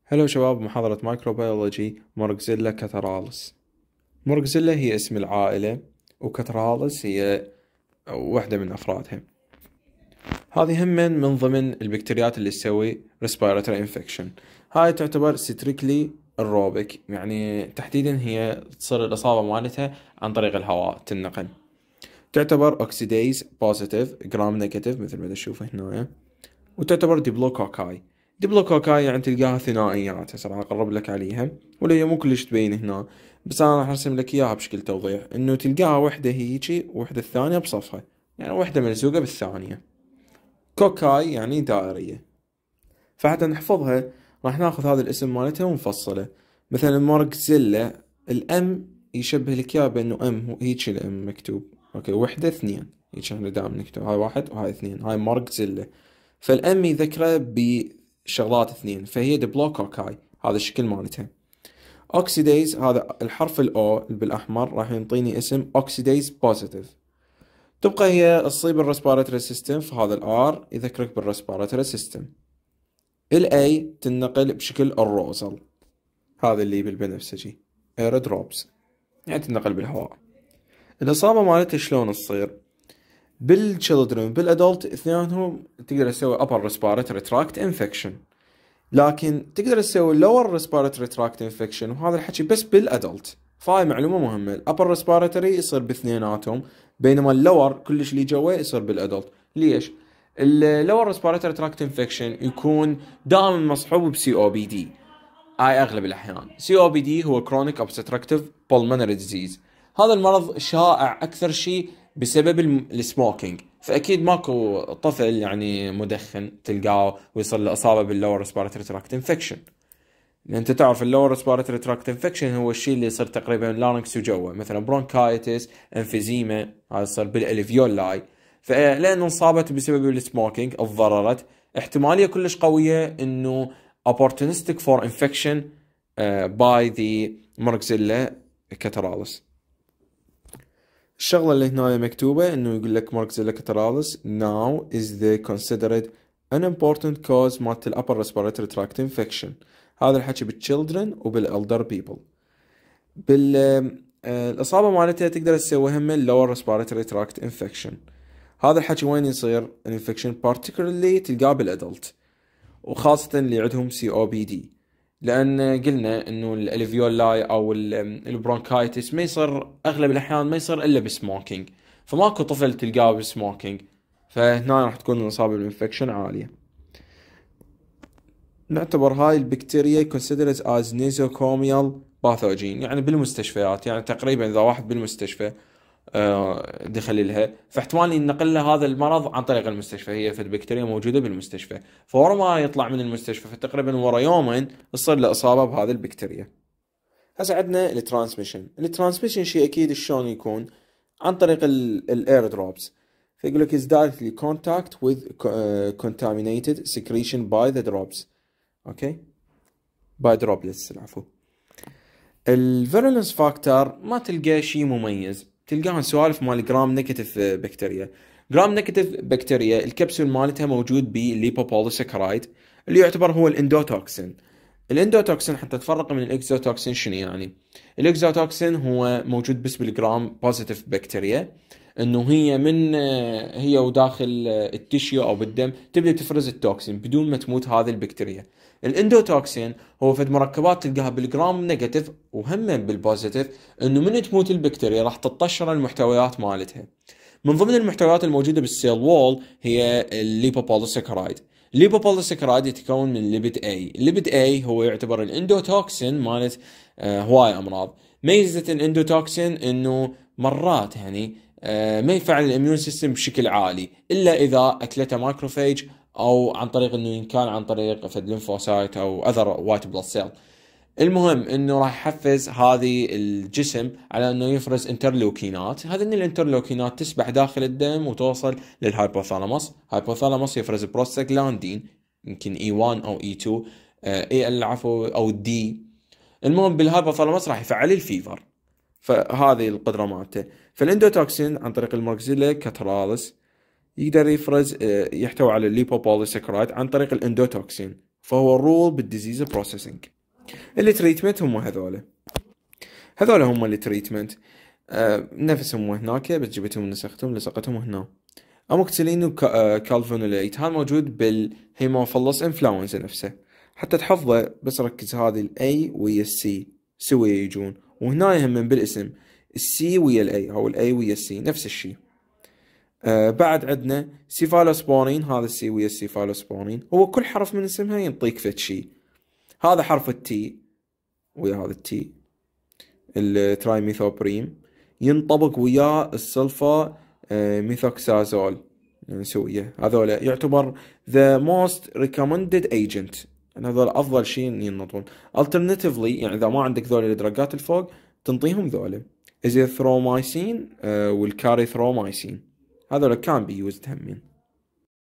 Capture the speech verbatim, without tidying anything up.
هلو شباب، محاضرة مايكروبيولوجي مورغزيلا كاترالس. مورغزيلا هي اسم العائلة، وكاترالس هي واحدة من أفرادها. هذه هم من ضمن البكتيريات اللي تسوي respiratory infection. هاي تعتبر strictly aerobic، يعني تحديدا هي تصير الإصابة مالتها عن طريق الهواء تنقل. تعتبر oxidase positive gram negative مثل ما تشوفه هنا، وتعتبر ديبلوكوكاي. ديبلوكوكاي يعني تلقاها ثنائيات. هسه راح اقرب لك عليها، ولا هي مو كلش تبين هنا، بس انا راح ارسم لك اياها بشكل توضيح، انه تلقاها وحده هيجي وحده الثانيه بصفها، يعني وحده ملزوقه بالثانيه. كوكاي يعني دائريه. فحتى نحفظها راح ناخذ هذا الاسم مالتها ونفصله. مثلا ماركزيلا، الام يشبه لك اياه بانه ام، هيجي الام مكتوب اوكي، وحده اثنين، هيك احنا دائما نكتب هاي واحد وهاي اثنين، هاي ماركزيلا. فالام يذكره بشغلات اثنين، فهي دبلوكوكاي، هذا الشكل مالتها. اوكسيديز، هذا الحرف الاو بالاحمر راح ينطيني اسم اوكسيديز بوزيتيف. تبقى هي تصيب الريسبيراتوري سيستم، فهذا الار يذكرك بالريسبيراتوري سيستم. الاي تنقل بشكل الروزل، هذا اللي بالبنفسجي اير دروبس، يعني تنقل بالهواء. الاصابه مالتها شلون تصير؟ بالتشيلدرن بالادلت اثنينهم تقدر تسوي upper respiratory tract infection، لكن تقدر تسوي lower respiratory tract infection، وهذا الحكي بس بالادلت. فهاي معلومة مهمة، الابر respiratory يصير باثنيناتهم، بينما اللور كلش اللي جوا يصير بالادلت. ليش؟ اللور respiratory tract infection يكون دائما مصحوب بسي او بي دي. هاي اغلب الاحيان سي او بي دي هو chronic obstructive pulmonary disease. هذا المرض شائع اكثر شيء بسبب السموكينج، فاكيد ماكو طفل يعني مدخن تلقاه ويصير له اصابه باللور ريسبيراتوري تراكت انفكشن، لان انت تعرف اللور ريسبيراتوري تراكت انفكشن هو الشيء اللي يصير تقريبا لارنكس وجوا، مثلا برونكايتس، انفيزيما، هذا يصير بالالفيولاي. فلان انصابت بسبب السموكينج تضررت، احتماليه كلش قويه انه opportunistic for infection uh, by the Moraxella catarrhalis. الشغلة اللي هنا مكتوبة انه يقول لك Moraxella catarrhalis now is the considered an important cause مالت ال upper respiratory tract infection. هذا الحكي بالchildren وبالelder people. بالإصابة مالتها تقدر تسوي هم lower respiratory tract infection. هذا الحكي وين يصير الانفكشن؟ particularly تلقاه بالادلت، وخاصة اللي عندهم سي او بي دي، لأن قلنا إنه الالفيولاي أو البرونكايتس ما يصير أغلب الأحيان ما يصير إلا بسموكينج، فماكو طفل تلقاه بسموكينج، فهنا راح تكون الإصابة بالإنفكشن عالية. نعتبر هاي البكتيريا considered as nosocomial pathogen، يعني بالمستشفيات، يعني تقريبا إذا واحد بالمستشفى دخل لها، فاحتمال ينقل له هذا المرض عن طريق المستشفى، هي فد بكتيريا موجوده بالمستشفى، فورا ما يطلع من المستشفى فتقريبا ورا يومين تصير له اصابه بهذه البكتيريا. هسه عندنا الترانسميشن. الترانسميشن شيء اكيد شلون يكون؟ عن طريق الاير دروبس. فيقول لك is directly contact with uh, contaminated secretion by the drops. اوكي، by droplets العفو. الفيرولنس فاكتور ما تلقى شيء مميز، تلقاها سوالف مال جرام نيجاتيف بكتيريا. جرام نيجاتيف بكتيريا الكبسول مالتها موجود بالليبوبوليساكرايد، اللي يعتبر هو الاندوتوكسين. الاندوتوكسين حتى تفرق من الاكزوتوكسين شنو يعني؟ الاكزوتوكسين هو موجود بس بالجرام بوزيتيف بكتيريا، انه هي من هي وداخل التشيو او بالدم تبدا تفرز التوكسين بدون ما تموت هذه البكتيريا. الاندوتوكسين هو فد مركبات تلقاها بالجرام نيجاتيف وهم بالبوزيتيف، انه من تموت البكتيريا راح تطشر المحتويات مالتها. من ضمن المحتويات الموجوده بالسيل وول هي الليبوبوليساكرايد. الليبوبوليساكرايد يتكون من ليبيد اي. الليبيد اي هو يعتبر الاندوتوكسين مالت آه هواي امراض. ميزه الاندوتوكسين انه مرات يعني آه ما يفعل الاميون سيستم بشكل عالي الا اذا اكلته مايكروفيج، او عن طريق انه إن كان عن طريق فد ليمفوسايت او اذر وايت بلاد سيل. المهم انه راح يحفز هذه الجسم على انه يفرز انترلوكينات. هذه الانترلوكينات تسبح داخل الدم وتوصل للهايبوثالاموس. هايبوثالاموس يفرز بروستاجلاندين، يمكن اي واحد او اي اثنين، اي العفو او دي. المهم بالهايبوثالاموس راح يفعل الفيفر، فهذه القدره مالته. فالاندوتوكسين عن طريق المورغزيلا كاترالس يقدر يفرز، يحتوي على الليبوبوليساكرايد عن طريق الاندوتوكسين، فهو رول بالديزيز بروسيسنج. التريتمنت هم هذول هذول هم التريتمنت. آه نفسهم هناك، بس جبتهم نسختهم لصقتهم هنا. اموكسيلين وكالفونوليت هذا موجود بالهيموفيلس انفلونزا نفسه. حتى تحفظه بس ركز، هذه الاي ويا السي سوية يجون، وهنا هم بالاسم السي ويا الاي او الاي ويا السي نفس الشيء. آه بعد عندنا سيفالوسبورين، هذا السي ويا السيفالوسبورين، هو كل حرف من اسمها ينطيك فد شيء. هذا حرف التي ويا هذا التي الترايميثوبريم ينطبق ويا السلفا آه ميثوكسازول سوية. هذول يعتبر the most recommended agent، يعني هذول أفضل شيء ينطون. alternatively يعني إذا ما عندك ذول الدرجات الفوق تنطيهم ذولا إزيثرومايسين آه والكاريثرومايسين، هذول كان بي used همين.